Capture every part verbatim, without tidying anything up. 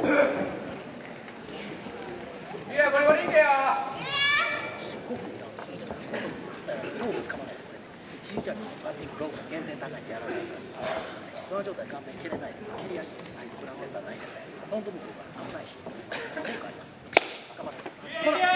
いや、これこれいけよ。 非常にバッティングローが減点高いんでやらないとその状態顔面蹴れないです。蹴り上げないとグラウンドがないですから、ノント部分が危ないし、結構あります。赤羽ほら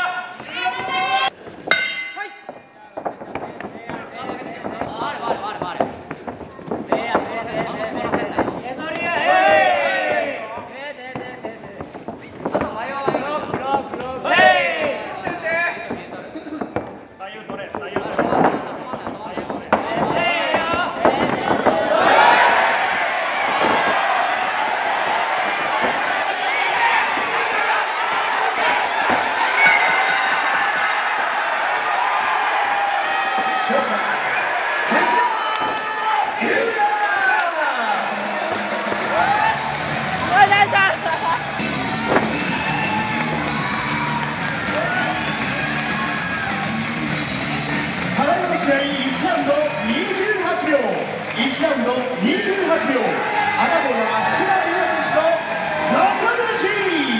いちラウンドにじゅうはちびょう、赤号は福田優也選手の中出し。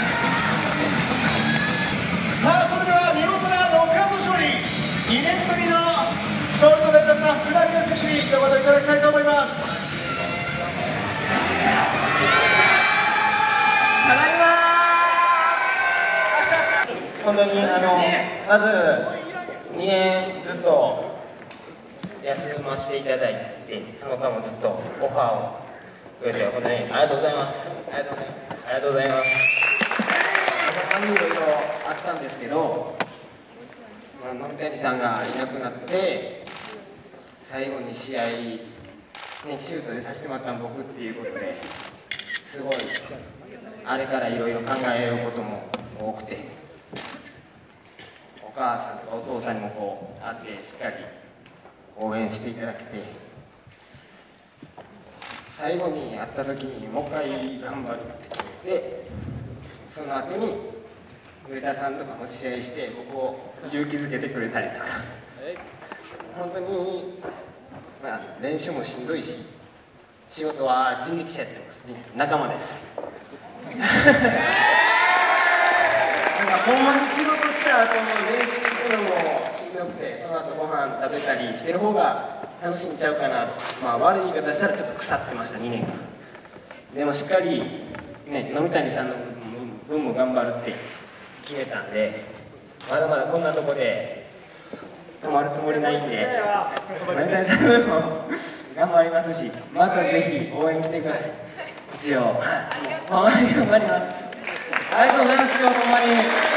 さあ、それでは見事なノックアウト勝利、にねんぶりの勝利となりました福田優也選手に一言いただきたいと思います。 ただいま本当にあのまずにねんずっと休ませていただいて、その間もずっとオファーをくれて本当にありがとうございます。ありがとうございます。ありがとうございます。他にいろいろあったんですけど、まあ、ノリタニさんがいなくなって最後に試合、ね、シュートでさせてもらったの僕っていうことですごいあれからいろいろ考えることも多くて、お母さんとかお父さんにもこう会ってしっかり応援していただけて、最後に会った時にもう一回頑張るって決めて、その後に上田さんとかも試合して僕を勇気づけてくれたりとか、本当に、まあ、練習もしんどいし仕事は人力車やってますね。仲間ですなんかほんまに仕事した後の練習行くのもしんどくて、その後ご飯食べたりしてる方が楽しんじゃうかな、まあ悪い言い方したらちょっと腐ってましたにねんかん。でもしっかりね、野谷さんの分も頑張るって決めたんで、まだまだこんなとこで止まるつもりないんで、野谷さんの分も頑張りますし、またぜひ応援来てください。一応ほんまに頑張ります。ありがとうございます。今日ほんまに。